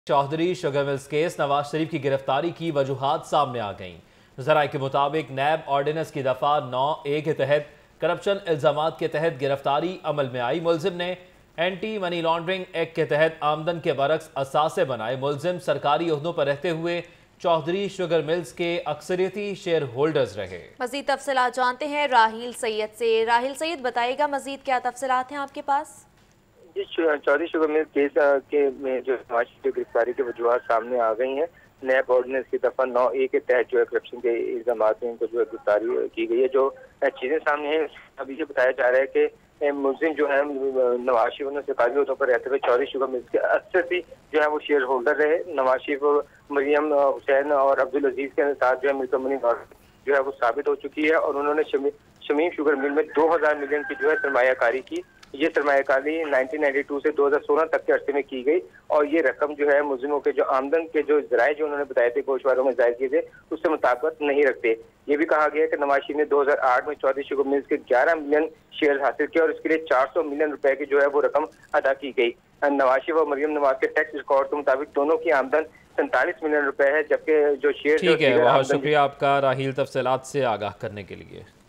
Chaudhary sugar mills case Nawaz Sharif की गिरफ्तारी की वजूहात सामने आ गईं। जराये के मुताबिक नैब ऑर्डिनेंस की दफा 9A के तहत करप्शन इल्जामात के तहत गिरफ्तारी अमल में आई। मुलजिम ने एंटी मनी लॉन्ड्रिंग एक्ट के तहत आमदन के बरक्स असासे बनाए। मुलजिम सरकारी ओहदों पर रहते हुए चौधरी शुगर मिल्स के अक्सरियती शेयर होल्डर्स रहे। मजीद तफसीलात जानते हैं राहिल सैयद से। राहिल सैयद, बताइएगा मजीद क्या तफसीलात हैं आपके पास? चौधरी शुगर मिल केस के में जो नवाज शरीफ की गिरफ्तारी की वजूहत सामने आ गई हैं। नैब ऑर्डिनेंस की दफा 9A के तहत जो है करप्शन के इल्जाम में इनको जो है गिरफ्तारी की गई है। जो चीजें सामने हैं अभी ये बताया जा रहा है कि मुलजिम जो है नवाज शरीफ ने सरकारी ओहदों पर रहते हुए चौधरी शुगर मिल्स के 80 जो है वो शेयर होल्डर रहे। नवाज शरीफ, मरियम हुसैन और अब्दुल अजीज के साथ जो है मिलकर मनी जो है वो साबित हो चुकी है और उन्होंने शमीम शुगर मिल में 2000 मिलियन की जो है सरमायाकारी की। ये सरमायाकारी 1992 से 2016 तक के अरसे में की गई और ये रकम जो है मुलजिमों के जो आमदन के जो जराये जो उन्होंने बताए थे गोशवारों में जाहिर किए थे उससे मुताबिक नहीं रखते। ये भी कहा गया है कि नवाज शरीफ ने 2008 में चौधरी शुगर मिल्स के 11 मिलियन शेयर हासिल किए और इसके लिए 400 मिलियन रुपए की जो है वो रकम अदा की गई। नवाज शरीफ और मरियम नवाज के टैक्स रिकॉर्ड के मुताबिक दोनों की आमदन 47 मिलियन रुपए है, जबकि जो शेयर ठीक है, बहुत शुक्रिया आपका राहिल तफसीलात से आगाह करने के लिए।